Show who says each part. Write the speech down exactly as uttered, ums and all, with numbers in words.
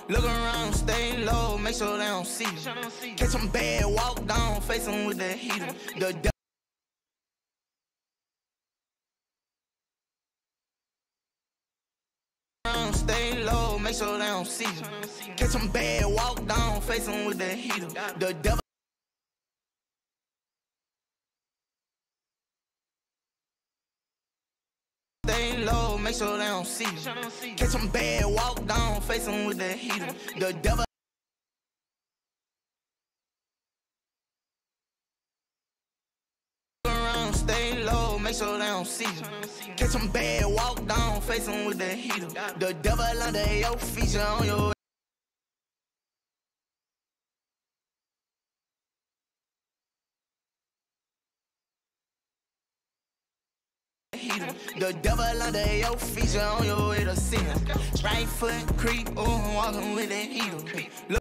Speaker 1: Look around, stay low, make sure they don't see you. Catch them bad, walk down, face them with the heater. The devil stay low, make sure they don't see you. Catch them bad, walk down, face them with the heater. The devil stay low, make sure they don't see you. Catch them bad, walk down, face them with the heater. The devil around, stay low, make sure they don't see you. Catch them bad, walk down, face them with the heater. The devil under your feature on your heater. The devil under your feature on your way to see him. Right foot creep, ooh, walking with that heater. Look